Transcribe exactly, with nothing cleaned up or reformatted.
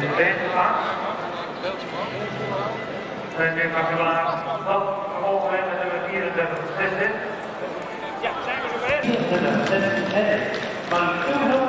de tweede plaats. En nu Makelaar nog gevolgd met nummer vierendertig zestig. Ja, zijn we zover? Maar